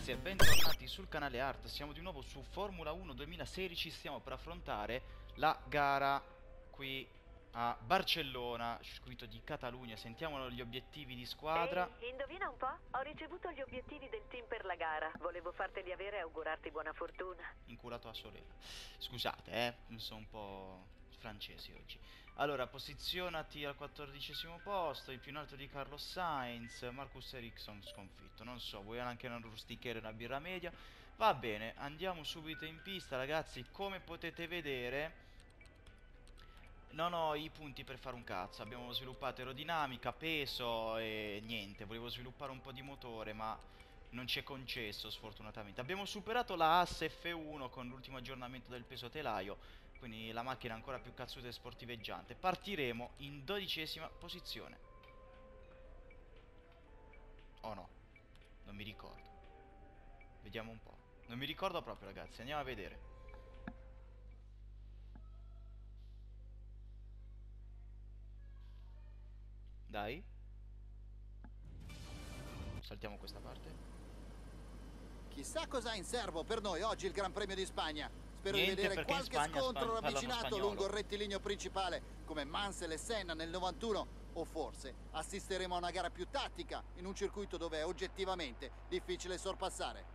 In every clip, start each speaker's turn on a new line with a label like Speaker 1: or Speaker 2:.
Speaker 1: ragazzi e bentornati sul canale Art. Siamo di nuovo su Formula 1 2016. Stiamo per affrontare la gara qui a Barcellona, circuito di Catalogna. Sentiamo gli obiettivi di squadra.
Speaker 2: Ehi, indovina un po'? Ho ricevuto gli obiettivi del team per la gara. Volevo farteli avere e augurarti buona fortuna.
Speaker 1: Inculato a Solera. Scusate, sono un po' francesi oggi. Allora, posizionati al 14° posto, il più in alto di Carlos Sainz, Marcus Ericsson sconfitto. Non so, vuoi anche una rustichera e una birra media? Va bene, andiamo subito in pista, ragazzi. Come potete vedere, non ho i punti per fare un cazzo. Abbiamo sviluppato aerodinamica, peso e niente. Volevo sviluppare un po' di motore, ma non ci è concesso sfortunatamente. Abbiamo superato la AS F1 con l'ultimo aggiornamento del peso telaio, quindi la macchina è ancora più cazzuta e sportiveggiante. Partiremo in 12ª posizione. Oh no, non mi ricordo. Vediamo un po'. Non mi ricordo proprio, ragazzi, andiamo a vedere. Dai. Saltiamo questa parte.
Speaker 3: Chissà cosa ha in serbo per noi oggi il Gran Premio di Spagna. Spero
Speaker 1: Niente,
Speaker 3: di vedere
Speaker 1: perché in
Speaker 3: qualche
Speaker 1: Spagna
Speaker 3: scontro
Speaker 1: parlano
Speaker 3: ravvicinato
Speaker 1: spagnolo.
Speaker 3: lungo il rettilineo principale, come Mansell e Senna nel 91, o forse assisteremo a una gara più tattica in un circuito dove è oggettivamente difficile sorpassare.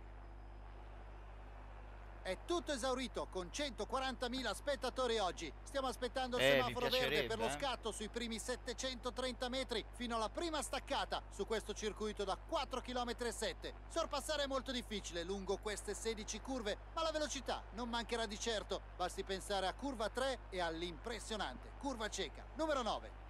Speaker 3: È tutto esaurito con 140.000 spettatori oggi. Stiamo aspettando il semaforo verde per lo scatto sui primi 730 metri fino alla prima staccata su questo circuito da 4,7 km. Sorpassare è molto difficile lungo queste 16 curve, ma la velocità non mancherà di certo. Basti pensare a curva 3 e all'impressionante curva cieca numero 9.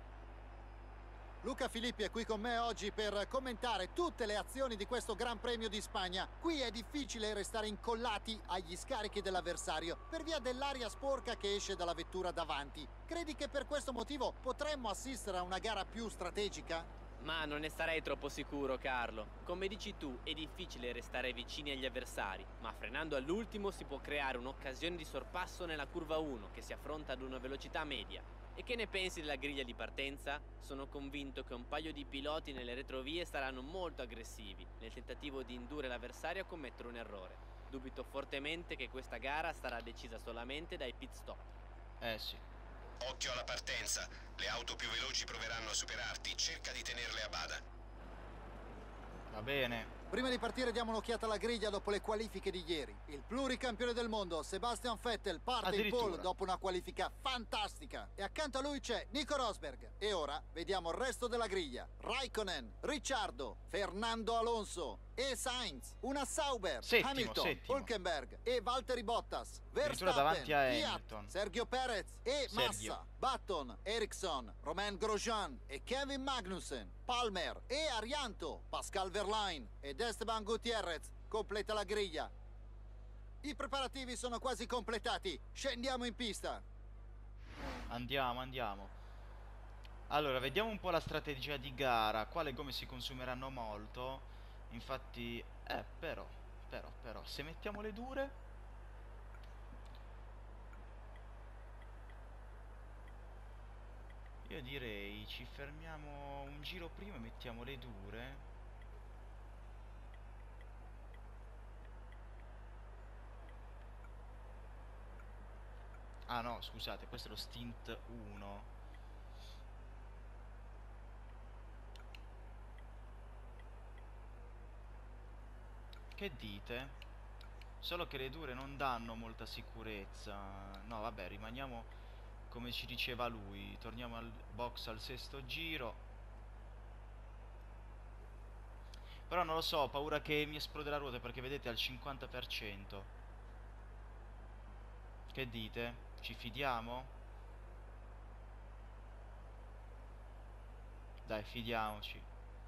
Speaker 3: Luca Filippi è qui con me oggi per commentare tutte le azioni di questo Gran Premio di Spagna. Qui è difficile restare incollati agli scarichi dell'avversario per via dell'aria sporca che esce dalla vettura davanti. Credi che per questo motivo potremmo assistere a una gara più strategica?
Speaker 4: Ma non ne sarei troppo sicuro, Carlo. Come dici tu, è difficile restare vicini agli avversari, ma frenando all'ultimo si può creare un'occasione di sorpasso nella curva 1 che si affronta ad una velocità media. E che ne pensi della griglia di partenza? Sono convinto che un paio di piloti nelle retrovie saranno molto aggressivi nel tentativo di indurre l'avversario a commettere un errore. Dubito fortemente che questa gara sarà decisa solamente dai pit stop.
Speaker 1: Sì.
Speaker 5: Occhio alla partenza, le auto più veloci proveranno a superarti, cerca di tenerle a bada.
Speaker 1: Va bene.
Speaker 3: Prima di partire diamo un'occhiata alla griglia dopo le qualifiche di ieri. Il pluricampione del mondo, Sebastian Vettel, parte in pole dopo una qualifica fantastica. E accanto a lui c'è Nico Rosberg. E ora vediamo il resto della griglia. Raikkonen, Ricciardo, Fernando Alonso e Sainz. Una Sauber, Hamilton, Hülkenberg e Valtteri Bottas. Verstappen, Fiat, Sergio Perez e Massa. Button, Ericsson, Romain Grosjean e Kevin Magnussen. Palmer e Arianto, Pascal Wehrlein ed Esteban Gutierrez completa la griglia. I preparativi sono quasi completati. Scendiamo in pista.
Speaker 1: Andiamo. Allora, vediamo un po' la strategia di gara. Qua le gomme si consumeranno molto. Infatti, però, se mettiamo le dure, io direi ci fermiamo un giro prima e mettiamo le dure. Ah no, scusate, questo è lo stint 1. Che dite? Solo che le dure non danno molta sicurezza. No, vabbè, rimaniamo come ci diceva lui. Torniamo al box al 6° giro. Però non lo so, ho paura che mi esplode la ruota perché vedete al 50%. Che dite? Ci fidiamo? Dai, fidiamoci.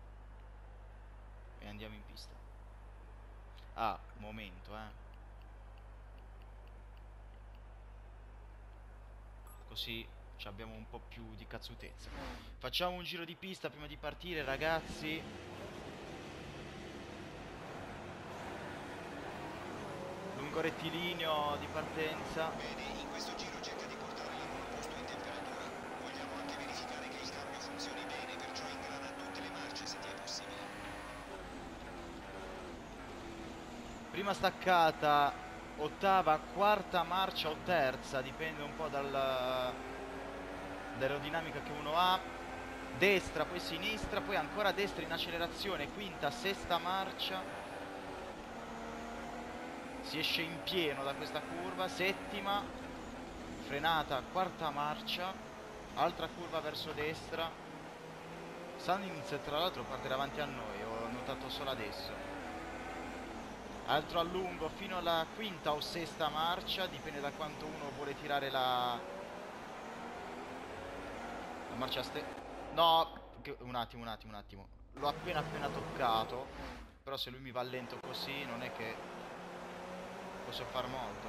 Speaker 1: E andiamo in pista. Ah, momento, Così abbiamo un po' più di cazzutezza. Facciamo un giro di pista prima di partire, ragazzi. Lungo rettilineo di partenza.
Speaker 5: Bene, in questo giro cerca di portare il posto in temperatura. Vogliamo anche verificare che il cambio funzioni bene, perciò ingrana tutte le marce se ti è possibile.
Speaker 1: prima staccata, ottava, quarta marcia o terza, dipende un po' dall'aerodinamica che uno ha. Destra, poi sinistra, poi ancora destra in accelerazione, quinta, sesta marcia. Si esce in pieno da questa curva, settima, frenata, quarta marcia, altra curva verso destra. Sainz tra l'altro parte davanti a noi, ho notato solo adesso. Altro allungo fino alla quinta o sesta marcia, dipende da quanto uno vuole tirare la marcia no, un attimo. L'ho appena toccato, però se lui mi va lento così non è che posso far molto.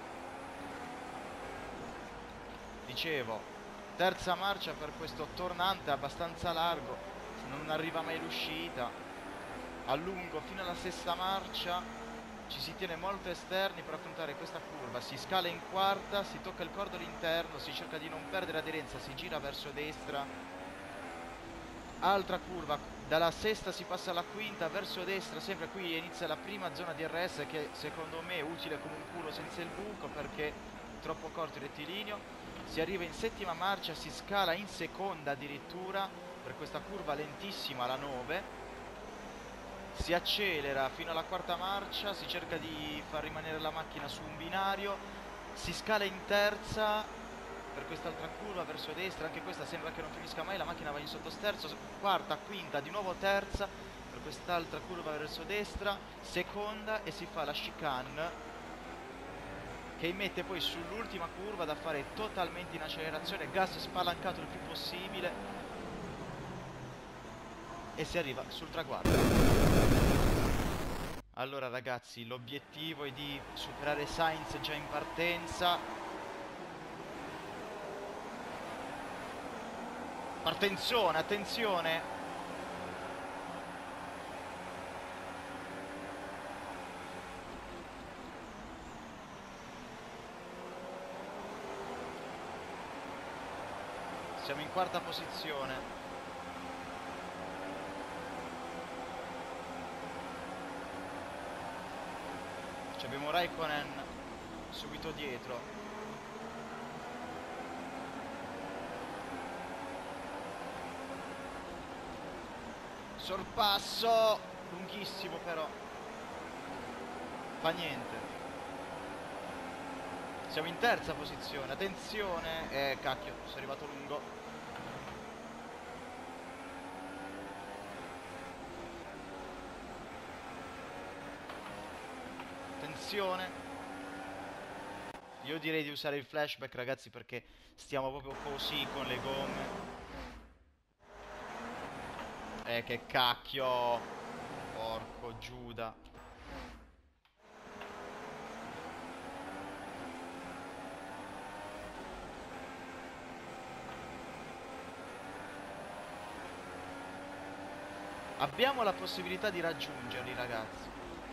Speaker 1: Dicevo, terza marcia per questo tornante abbastanza largo, non arriva mai l'uscita. Allungo fino alla sesta marcia, ci si tiene molto esterni per affrontare questa curva, si scala in quarta, si tocca il cordolo interno, si cerca di non perdere aderenza, si gira verso destra. Altra curva, dalla sesta si passa alla quinta verso destra, sempre qui inizia la prima zona di DRS che secondo me è utile come un culo senza il buco perché è troppo corto il rettilineo. Si arriva in settima marcia, si scala in seconda addirittura per questa curva lentissima, la 9. Si accelera fino alla quarta marcia, si cerca di far rimanere la macchina su un binario, si scala in terza per quest'altra curva verso destra, anche questa sembra che non finisca mai, la macchina va in sottosterzo, quarta, quinta, di nuovo terza per quest'altra curva verso destra, seconda e si fa la chicane che mette poi sull'ultima curva da fare totalmente in accelerazione, gas spalancato il più possibile e si arriva sul traguardo. Allora ragazzi, l'obiettivo è di superare Sainz già in partenza. Attenzione, attenzione. Siamo in quarta posizione. Abbiamo Raikkonen subito dietro. Sorpasso lunghissimo però fa niente. Siamo in terza posizione, attenzione, cacchio, sono arrivato lungo. Attenzione. Io direi di usare il flashback ragazzi perché stiamo proprio così con le gomme. Che cacchio. Porco Giuda. Abbiamo la possibilità di raggiungerli ragazzi.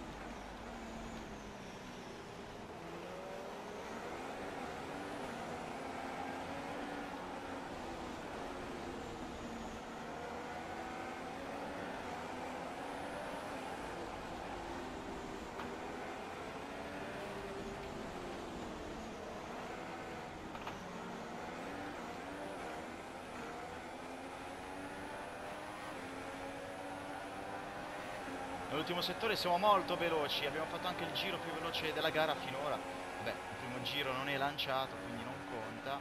Speaker 1: Nell'ultimo settore siamo molto veloci, abbiamo fatto anche il giro più veloce della gara finora. Beh, il primo giro non è lanciato, quindi non conta.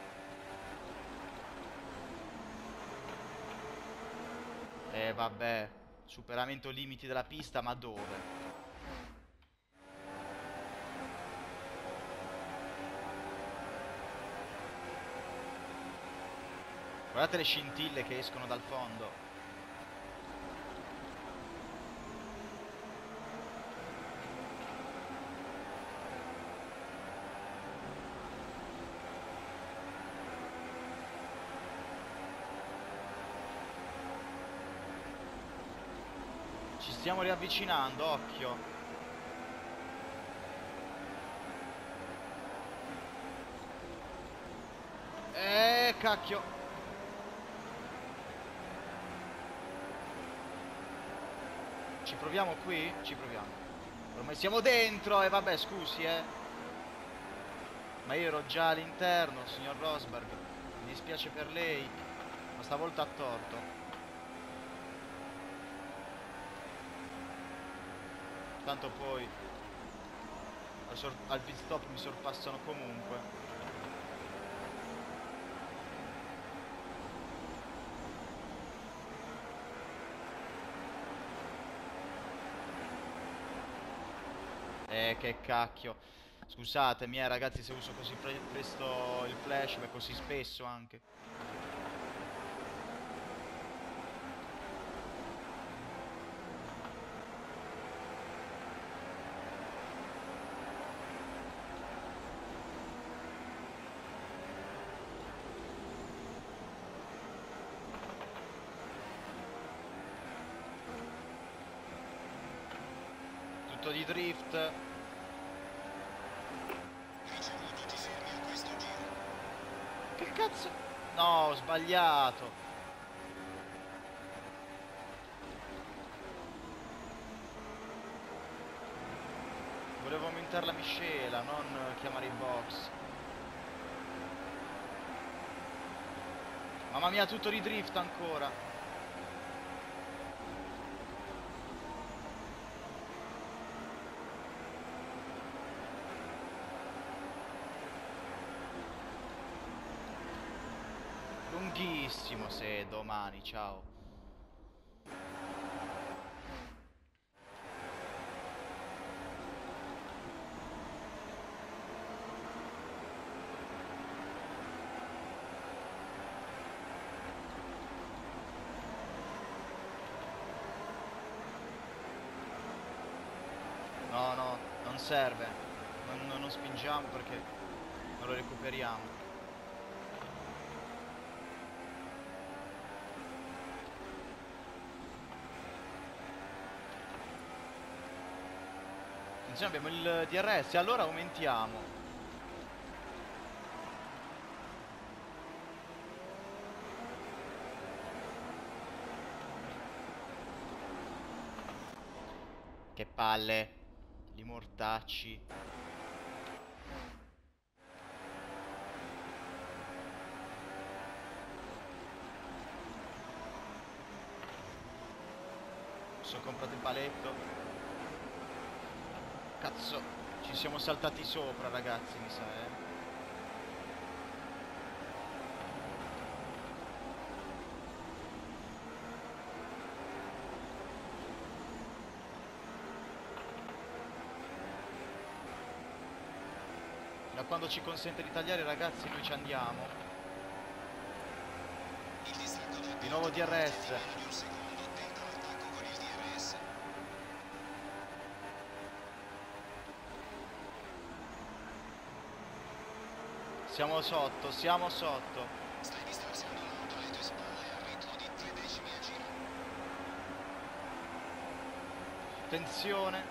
Speaker 1: Vabbè, superamento limiti della pista, ma dove? Guardate le scintille che escono dal fondo. Ci stiamo riavvicinando, occhio. Cacchio. Ci proviamo qui? Ci proviamo. Ormai siamo dentro e vabbè, scusi, ma io ero già all'interno, signor Rosberg. Mi dispiace per lei, ma stavolta ha torto. Tanto poi al pit stop mi sorpassano comunque. Che cacchio. Scusatemi ragazzi se uso così presto il flash, ma così spesso anche. Tutto di drift. Che cazzo? No, ho sbagliato. Volevo aumentare la miscela, non chiamare i box. Mamma mia, tutto di drift ancora. Lunghissimo se domani, ciao. No, no, non serve. Non spingiamo perché non lo recuperiamo. Attenzione, abbiamo il DRS, allora aumentiamo. Che palle. Li mortacci. Sono comprato il paletto. Cazzo, ci siamo saltati sopra ragazzi, mi sa, Da quando ci consente di tagliare ragazzi noi ci andiamo. Di nuovo DRS. Siamo sotto, siamo sotto.
Speaker 5: Stai distanziando l'auto alle tue spalle al ritmo di 3 decimi a giro.
Speaker 1: Attenzione.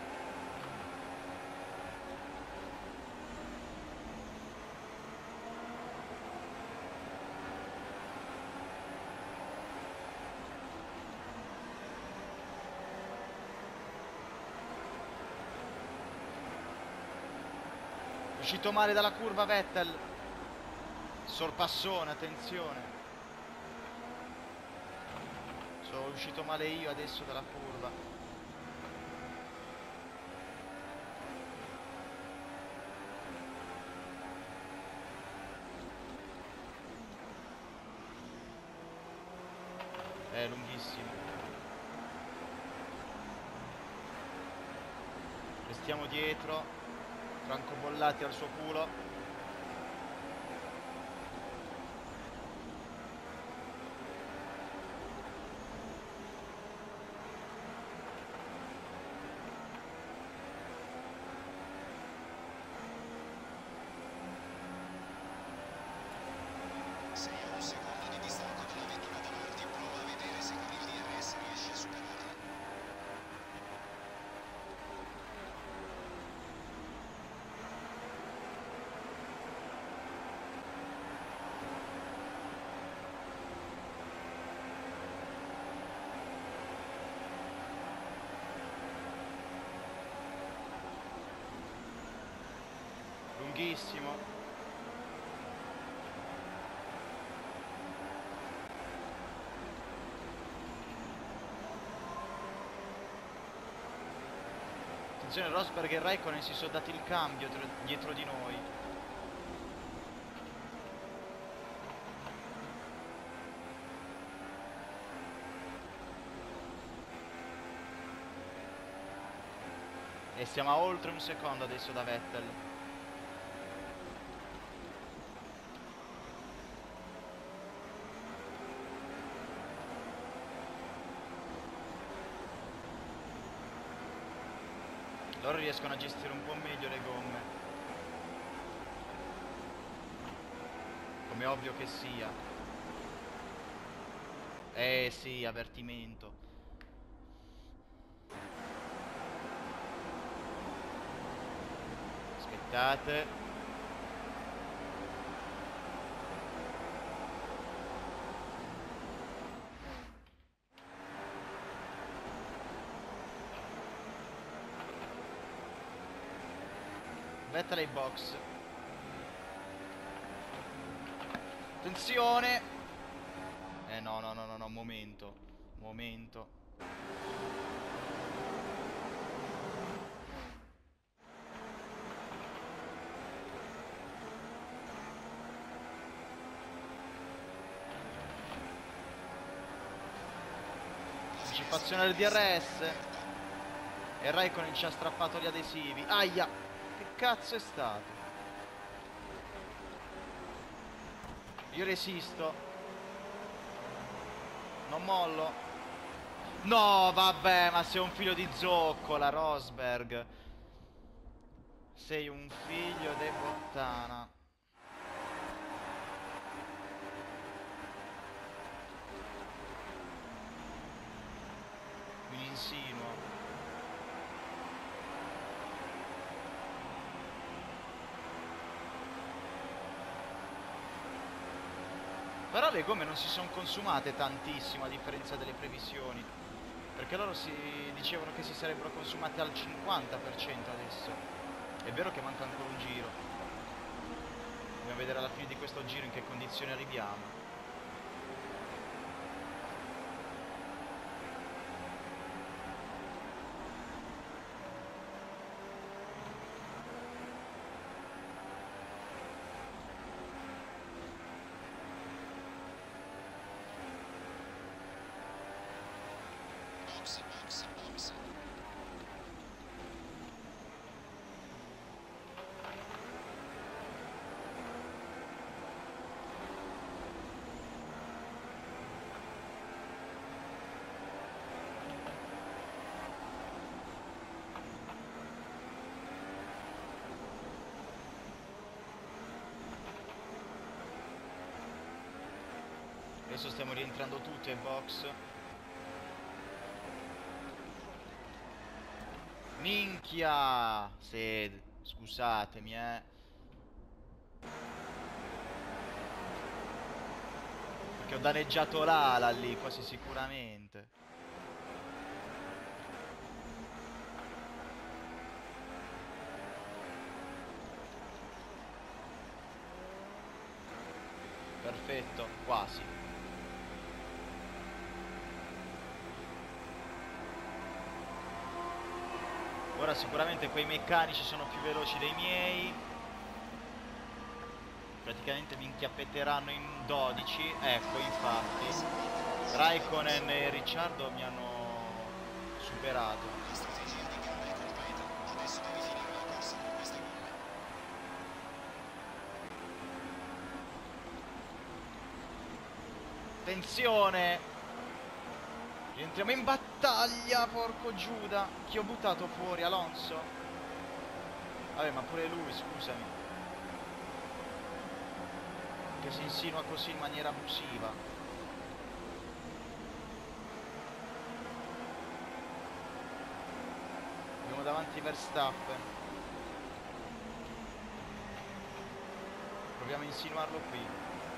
Speaker 1: Uscito male dalla curva Vettel. Sorpassone, attenzione. Sono uscito male io adesso dalla curva. È lunghissimo. Restiamo dietro. Francobollati al suo culo.
Speaker 5: Sei a un secondo di distacco dalla vettura davanti, prova a vedere se con il DRS riesci a superarla.
Speaker 1: velocissimo. Attenzione, Rosberg e Raikkonen si sono dati il cambio dietro di noi. E siamo a oltre un secondo adesso da Vettel. Loro riescono a gestire un po' meglio le gomme, come ovvio che sia. Sì, avvertimento. Aspettate. Vettel ai box. Attenzione. No, momento. Anticipazione del DRS. E Raikkonen ci ha strappato gli adesivi. Aia. Che cazzo è stato? Io resisto. Non mollo. No, vabbè, ma sei un figlio di zoccola, Rosberg. Sei un figlio di puttana. Mi insinuo. Però le gomme non si sono consumate tantissimo a differenza delle previsioni, perché loro si dicevano che si sarebbero consumate al 50% adesso. È vero che manca ancora un giro. Dobbiamo vedere alla fine di questo giro in che condizioni arriviamo. Adesso stiamo rientrando tutti ai box. Minchia! Sì, scusatemi, perché ho danneggiato l'ala lì, quasi sicuramente. Perfetto, quasi. Ora sicuramente quei meccanici sono più veloci dei miei. Praticamente mi inchiappetteranno in 12. Ecco, infatti Raikkonen e Ricciardo mi hanno superato.
Speaker 5: La strategia di gara è completa. Adesso devi finire la corsa con queste gomme.
Speaker 1: Attenzione! Entriamo in battaglia, porco Giuda. Chi ho buttato fuori? Alonso? Vabbè, ma pure lui, scusami, che si insinua così in maniera abusiva. Abbiamo davanti Verstappen. Proviamo a insinuarlo qui.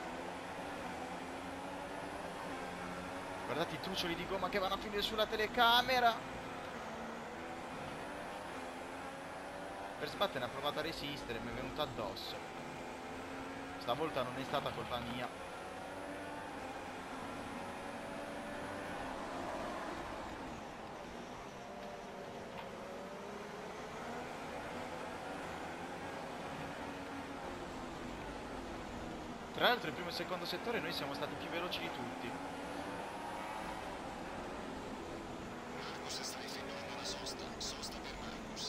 Speaker 1: Guardate i truccioli di gomma che vanno a finire sulla telecamera. Verstappen ha provato a resistere, mi è venuto addosso. Stavolta non è stata colpa mia. Tra l'altro il primo e il secondo settore noi siamo stati più veloci di tutti.
Speaker 5: Marcus sta effettuando la sosta. Sosta per Marcus.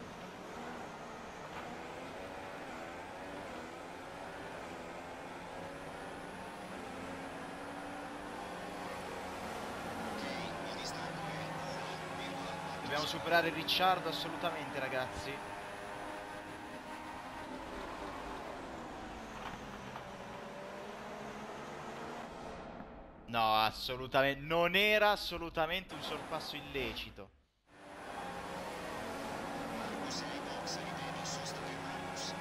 Speaker 5: Ok, il distacco è 1,4.
Speaker 1: Dobbiamo superare Ricciardo assolutamente, ragazzi. No, assolutamente. Non era assolutamente un sorpasso illecito.
Speaker 5: Marcus è ai box, ripeto, sosta per Marcus.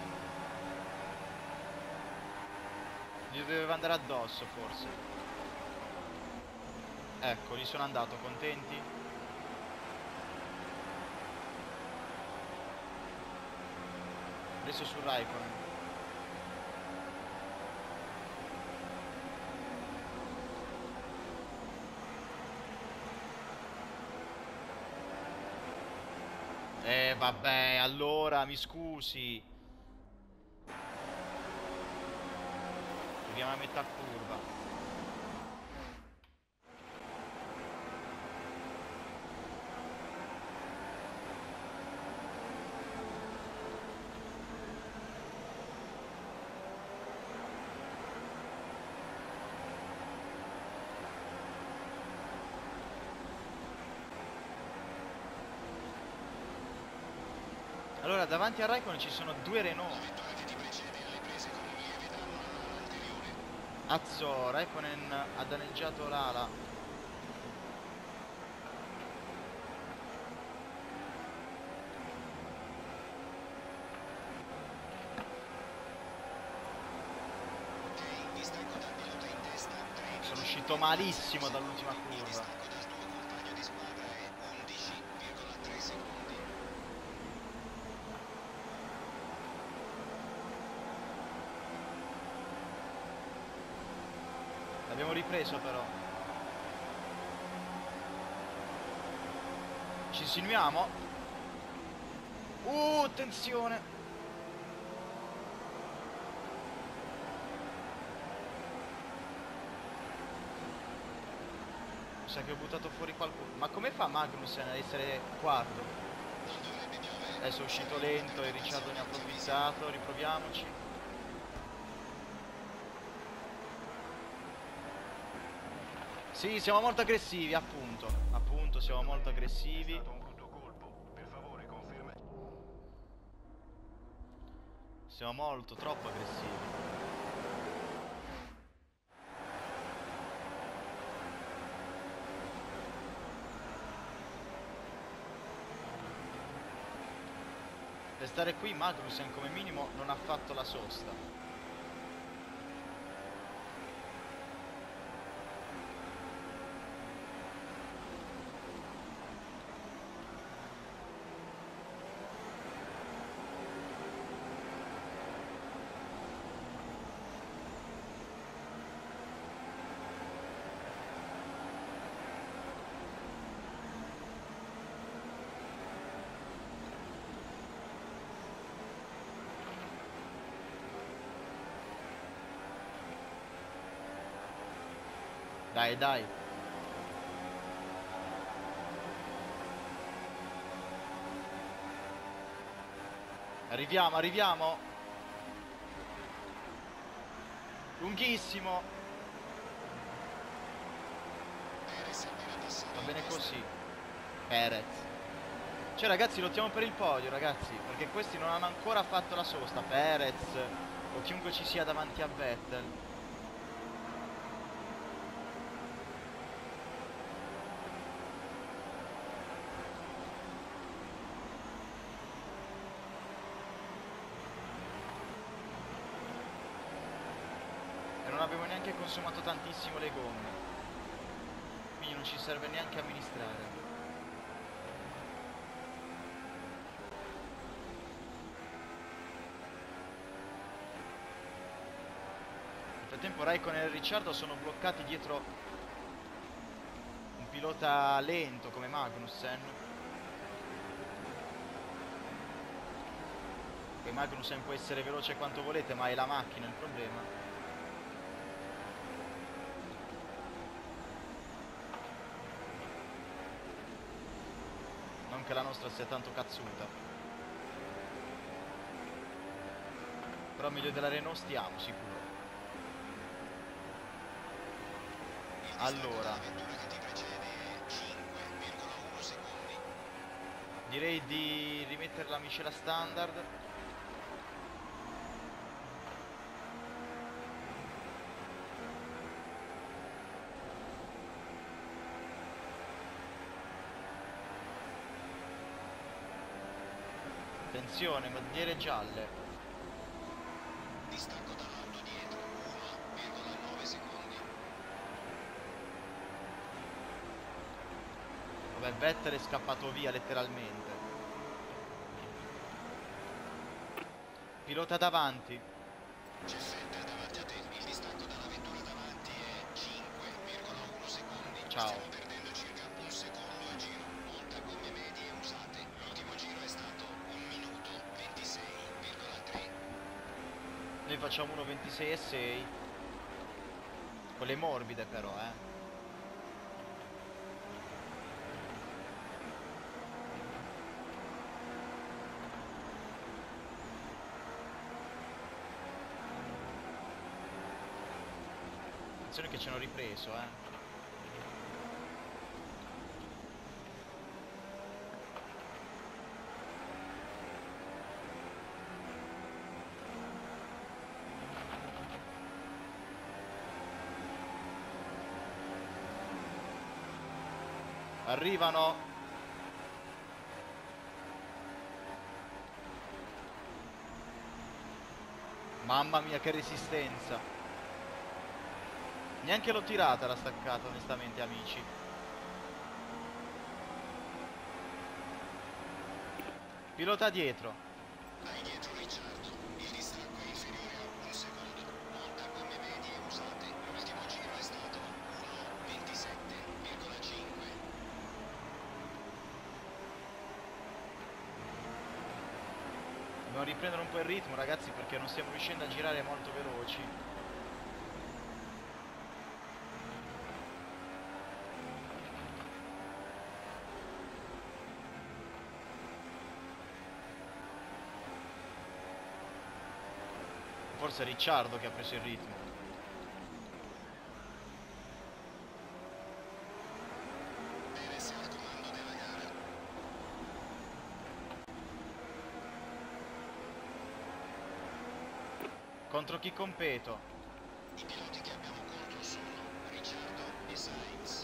Speaker 1: Gli doveva andare addosso, forse. Ecco, gli sono andato, contenti? Adesso su Raikkonen. Vabbè, allora, mi scusi. Arriviamo a metà curva. Allora, davanti a Raikkonen ci sono due Renault.
Speaker 5: La vettura che ti precede alle prese con un lieve danno all'ala anteriore.
Speaker 1: Azzo, Raikkonen ha danneggiato l'ala.
Speaker 5: Ok, distacco dal pilota in testa. 13.
Speaker 1: Sono uscito malissimo dall'ultima
Speaker 5: Il
Speaker 1: curva.
Speaker 5: distacco dal tuo compagno di squadra è 11,3 secondi.
Speaker 1: L'abbiamo ripreso però. Ci insinuiamo. Attenzione. Mi sa che ho buttato fuori qualcuno. Ma come fa Magnussen ad essere quarto?
Speaker 5: Non dovrebbe piovere.
Speaker 1: Adesso è uscito lento e Ricciardo ne ha approfittato. Riproviamoci. Sì, siamo molto aggressivi, appunto. Appunto, siamo molto aggressivi. Siamo molto, troppo aggressivi. Per stare qui Magnussen come minimo non ha fatto la sosta. Dai, dai. Arriviamo, arriviamo. Lunghissimo.
Speaker 5: Perez è appena passato
Speaker 1: Va
Speaker 5: in
Speaker 1: bene
Speaker 5: testa.
Speaker 1: così. Perez. Cioè ragazzi, lottiamo per il podio, ragazzi. Perché questi non hanno ancora fatto la sosta. Perez o chiunque ci sia davanti a Vettel. E non abbiamo neanche consumato tantissimo le gomme. Quindi non ci serve neanche amministrare. frattempo Raikkonen e Ricciardo sono bloccati dietro un pilota lento come Magnussen. E Magnussen può essere veloce quanto volete, ma è la macchina il problema. Non che la nostra sia tanto cazzuta, però meglio della Renault stiamo sicuro. Allora, direi di rimettere la miscela standard. Attenzione, bandiere gialle.
Speaker 5: Distacco dall'auto dietro, 1,9 secondi.
Speaker 1: Vabbè, Vettel è scappato via letteralmente. Pilota davanti.
Speaker 5: C'è Vettel davanti a te. Il distacco dalla vettura davanti è 5,1 secondi.
Speaker 1: Ciao.
Speaker 5: Stiamo perdendo circa un secondo a giro. Monta gomme medie usate. L'ultimo giro è stato 1 minuto 26,3.
Speaker 1: Noi facciamo 1.26,6. Con le morbide però, Attenzione che ci hanno ripreso, Arrivano. Mamma mia che resistenza. Neanche l'ho tirata la staccata onestamente amici. Pilota dietro.
Speaker 5: Dai dietro Ricciardo. Il distacco è inferiore a 1 secondo. Monta gomme medie usate. L'ultimo giro è stato 1,27,5.
Speaker 1: Dobbiamo riprendere un po' il ritmo ragazzi perché non stiamo riuscendo a girare molto veloci. Forse è Ricciardo che ha preso il ritmo.
Speaker 5: Perez è al comando della gara.
Speaker 1: Contro chi competo?
Speaker 5: I piloti che abbiamo contro sono Ricciardo e Sainz.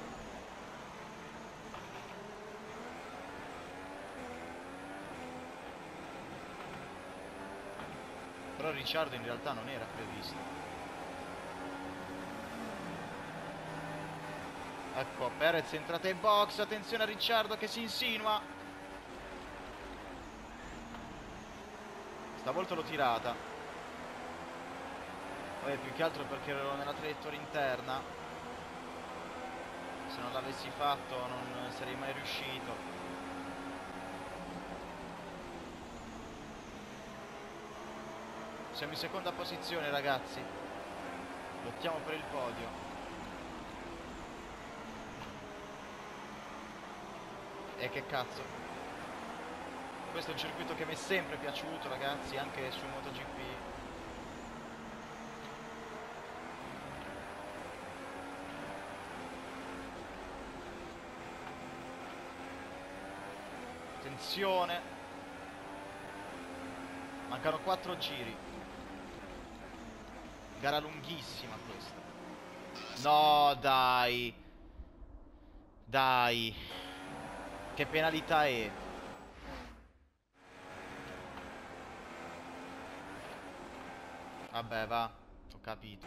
Speaker 1: Però Ricciardo in realtà non era previsto. Ecco, Perez è entrata in box. Attenzione a Ricciardo che si insinua. Stavolta l'ho tirata. Vabbè, più che altro perché ero nella traiettoria interna. Se non l'avessi fatto non sarei mai riuscito. Siamo in seconda posizione ragazzi. Lottiamo per il podio. E che cazzo. Questo è un circuito che mi è sempre piaciuto ragazzi, anche su MotoGP. Attenzione. Mancano 4 giri. Gara lunghissima questa. No, dai. Dai. Che penalità è? Vabbè, va. Ho capito.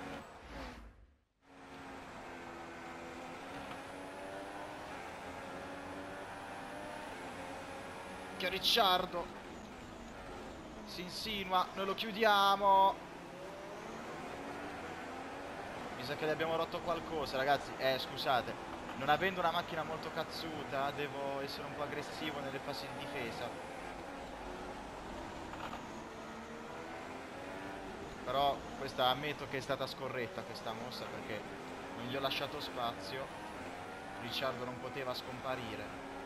Speaker 1: Che Ricciardo si insinua. Noi lo chiudiamo. Mi sa che le abbiamo rotto qualcosa, ragazzi. Scusate. Non avendo una macchina molto cazzuta, devo essere un po' aggressivo nelle fasi di difesa. Però questa ammetto che è stata scorretta questa mossa, perché non gli ho lasciato spazio. Ricciardo non poteva scomparire.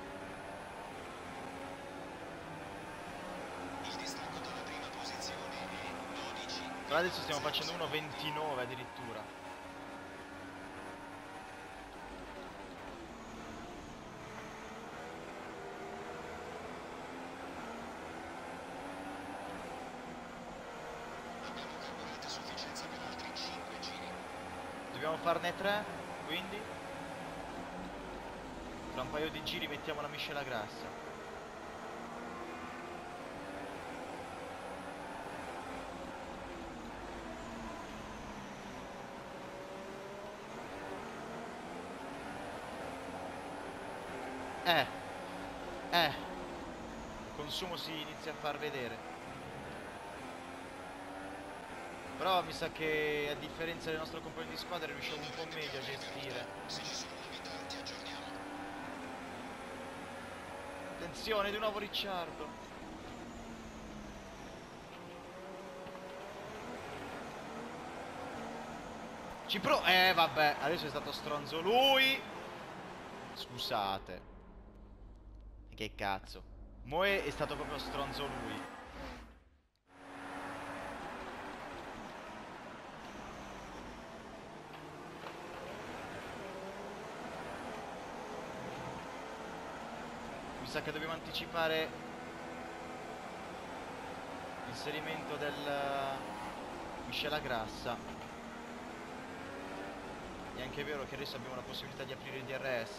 Speaker 5: Il distacco dalla prima posizione è 12.
Speaker 1: Però adesso stiamo facendo 1.29 addirittura.
Speaker 5: Abbiamo carburante a sufficienza per altri 5 giri.
Speaker 1: Dobbiamo farne 3, quindi tra un paio di giri mettiamo la miscela grassa. Il consumo si inizia a far vedere. Però mi sa che a differenza del nostro compagno di squadra riusciamo un po' meglio a gestire.
Speaker 5: Se ci sono novità ti aggiorniamo.
Speaker 1: Attenzione, di nuovo Ricciardo. Vabbè, adesso è stato stronzo lui. Scusate. Che cazzo. Moe è stato proprio stronzo lui. Mi sa che dobbiamo anticipare l'inserimento del miscela grassa. È anche vero che adesso abbiamo la possibilità di aprire il DRS.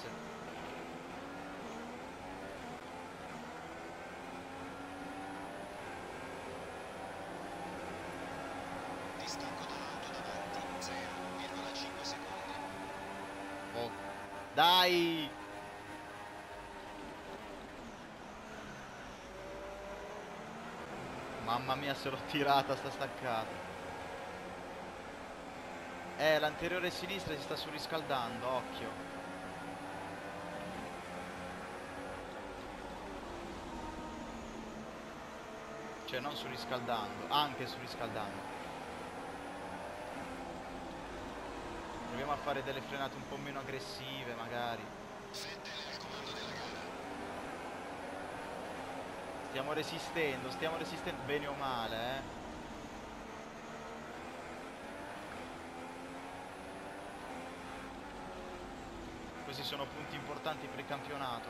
Speaker 5: Distacco dall'auto davanti 0,5 secondi.
Speaker 1: Oh, dai! Mamma mia, se l'ho tirata sta staccata. L'anteriore sinistra si sta surriscaldando, occhio. Cioè non surriscaldando, anche surriscaldando. Proviamo a fare delle frenate un po' meno aggressive magari.
Speaker 5: Vettel al comando della gara.
Speaker 1: Stiamo resistendo bene o male, Questi sono punti importanti per il campionato.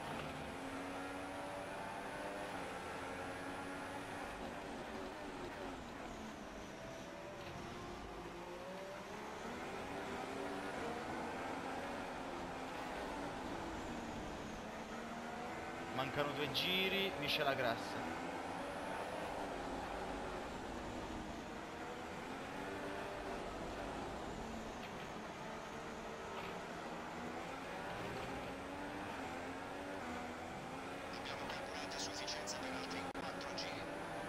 Speaker 1: Mancano 2 giri, miscela grassa.
Speaker 5: Abbiamo carburante a sufficienza per altri 4 giri.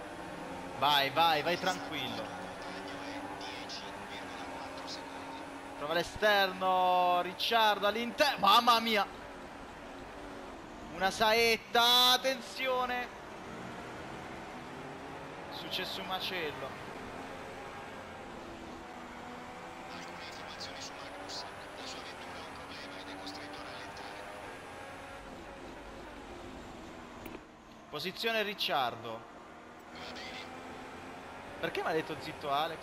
Speaker 1: Vai tranquillo.
Speaker 5: Compagno è 10,4 secondi.
Speaker 1: Prova l'esterno, Ricciardo all'interno. Mamma mia! Una saetta, attenzione! È successo un macello.
Speaker 5: Alcune informazioni su Magnus. La sua vettura ha un problema ed è costretto a rallentare.
Speaker 1: Posizione Ricciardo.
Speaker 5: Va bene.
Speaker 1: Perché mi ha detto zitto Alex?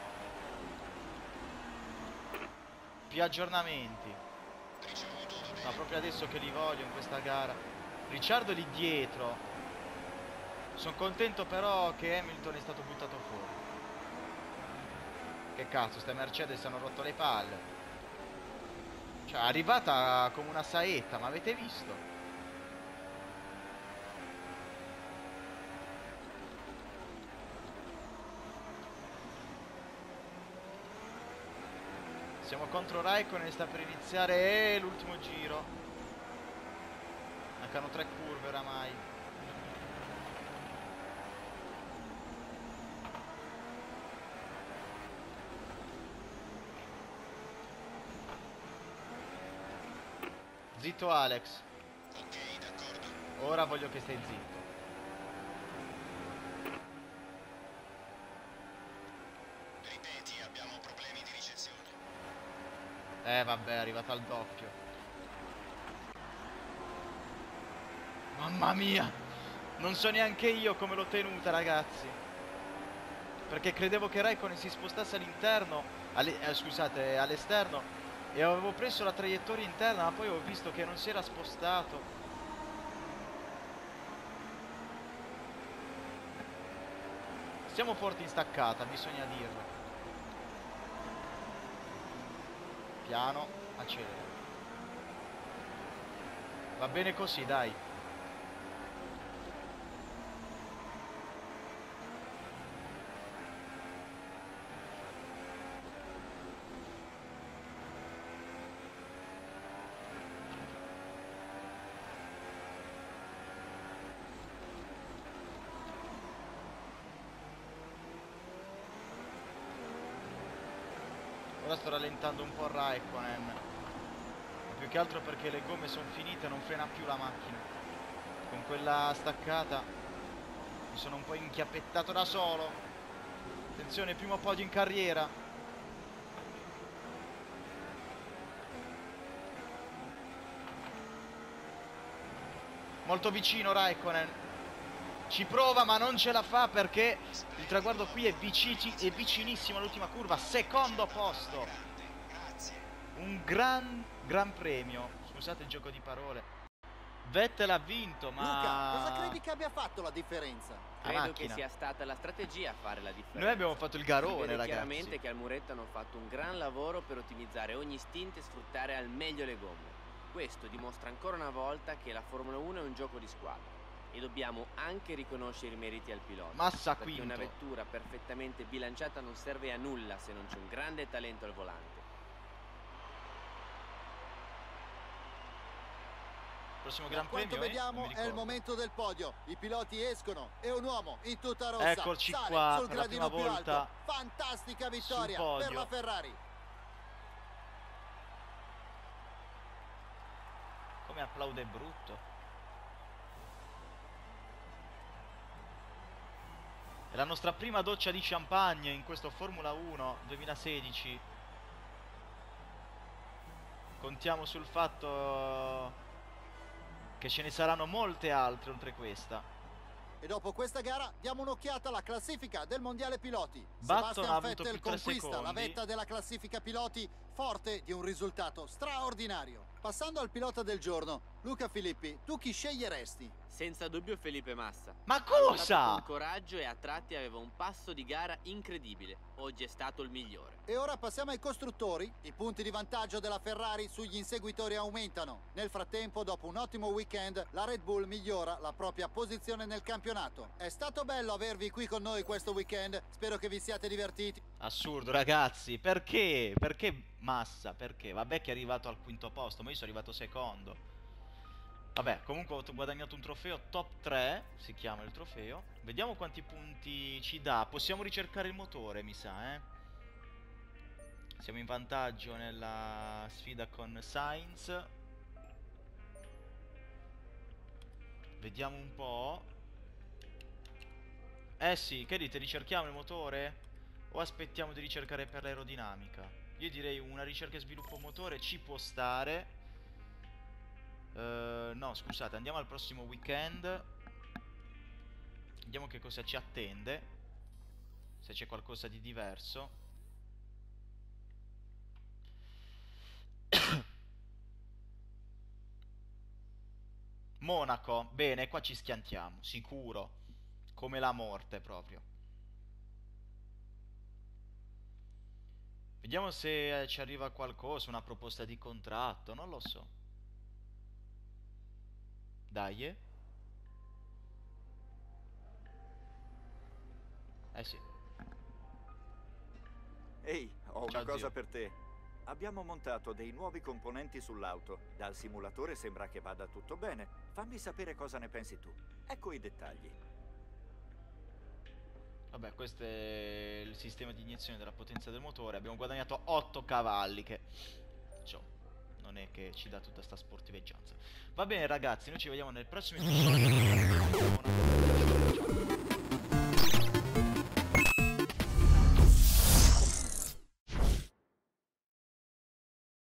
Speaker 1: Più aggiornamenti.
Speaker 5: Ricevuto, va bene.
Speaker 1: No, proprio adesso che li voglio in questa gara. Ricciardo lì dietro. Sono contento però che Hamilton è stato buttato fuori. Che cazzo, ste Mercedes hanno rotto le palle. Cioè, è arrivata come una saetta, ma avete visto? Siamo contro Raikkonen e sta per iniziare l'ultimo giro. Mancano 3 curve oramai. Zitto Alex.
Speaker 5: Ok, d'accordo.
Speaker 1: Ora voglio che stai zitto.
Speaker 5: Ripeti, abbiamo problemi di ricezione.
Speaker 1: Vabbè, è arrivata al doppio. Mamma mia! Non so neanche io come l'ho tenuta, ragazzi. Perché credevo che Raikkonen si spostasse all'interno, scusate, all'esterno, e avevo preso la traiettoria interna, ma poi ho visto che non si era spostato. Siamo forti in staccata, bisogna dirlo. Piano, accelera. Va bene così, dai. Ora sto rallentando un po' Raikkonen, ma più che altro perché le gomme sono finite, non frena più la macchina. Con quella staccata mi sono un po' inchiappettato da solo. Attenzione, primo podio in carriera. Molto vicino Raikkonen. Ci prova ma non ce la fa perché il traguardo qui è vicinissimo all'ultima curva. Secondo posto. Un gran premio. Scusate il gioco di parole. Vettel ha vinto, ma...
Speaker 3: Luca, cosa credi che abbia fatto la differenza?
Speaker 4: Credo che sia stata la strategia a fare la differenza.
Speaker 1: Noi abbiamo fatto il garone,
Speaker 4: Si vede
Speaker 1: ragazzi.
Speaker 4: chiaramente che al muretto hanno fatto un gran lavoro per ottimizzare ogni stint e sfruttare al meglio le gomme. Questo dimostra ancora una volta che la Formula 1 è un gioco di squadra. E dobbiamo anche riconoscere i meriti al pilota.
Speaker 1: Massa
Speaker 4: perché
Speaker 1: quinto.
Speaker 4: una vettura perfettamente bilanciata non serve a nulla se non c'è un grande talento al volante.
Speaker 1: Prossimo Gran
Speaker 3: Quanto
Speaker 1: Premio
Speaker 3: vediamo è il momento del podio. I piloti escono e un uomo in tuta rossa
Speaker 1: Eccoci
Speaker 3: sale
Speaker 1: qua
Speaker 3: sul
Speaker 1: per la prima
Speaker 3: gradino più
Speaker 1: volta
Speaker 3: alto. Fantastica vittoria
Speaker 1: sul podio.
Speaker 3: per la Ferrari.
Speaker 1: Come applaude brutto. È la nostra prima doccia di champagne in questo Formula 1 2016. Contiamo sul fatto che ce ne saranno molte altre oltre questa.
Speaker 3: E dopo questa gara diamo un'occhiata alla classifica del mondiale piloti.
Speaker 1: Button ha
Speaker 3: Sebastian
Speaker 1: avuto
Speaker 3: Vettel
Speaker 1: più 3
Speaker 3: conquista la
Speaker 1: secondi.
Speaker 3: vetta della classifica piloti forte di un risultato straordinario. Passando al pilota del giorno, Luca Filippi, tu chi sceglieresti?
Speaker 4: Senza dubbio Felipe Massa.
Speaker 1: Ma
Speaker 4: Ha lottato
Speaker 1: cosa?
Speaker 4: con coraggio e a tratti aveva un passo di gara incredibile. Oggi è stato il migliore.
Speaker 3: E ora passiamo ai costruttori. I punti di vantaggio della Ferrari sugli inseguitori aumentano. Nel frattempo, dopo un ottimo weekend, la Red Bull migliora la propria posizione nel campionato. È stato bello avervi qui con noi questo weekend. Spero che vi siate divertiti.
Speaker 1: Assurdo, ragazzi. Perché? Perché Massa? Perché? Vabbè che è arrivato al quinto posto, ma io sono arrivato secondo. Vabbè, comunque ho guadagnato un trofeo top 3, si chiama il trofeo. Vediamo quanti punti ci dà. Possiamo ricercare il motore, mi sa, eh. Siamo in vantaggio nella sfida con Sainz. Vediamo un po'. Eh sì, che dite? Ricerchiamo il motore? O aspettiamo di ricercare per l'aerodinamica? Io direi una ricerca e sviluppo motore ci può stare. No, scusate, andiamo al prossimo weekend. Vediamo che cosa ci attende. Se c'è qualcosa di diverso. Monaco. Bene, qua ci schiantiamo, sicuro. Come la morte proprio. Vediamo se ci arriva qualcosa, una proposta di contratto, non lo so. Dai. Sì.
Speaker 6: Ehi, ho
Speaker 1: Ciao,
Speaker 6: una cosa
Speaker 1: zio.
Speaker 6: per te. Abbiamo montato dei nuovi componenti sull'auto. Dal simulatore sembra che vada tutto bene. Fammi sapere cosa ne pensi tu. Ecco i dettagli.
Speaker 1: Vabbè, questo è il sistema di iniezione della potenza del motore. Abbiamo guadagnato 8 cavalli, che... Cioè, non è che ci dà tutta sta sportiveggianza. Va bene ragazzi, noi ci vediamo nel prossimo episodio.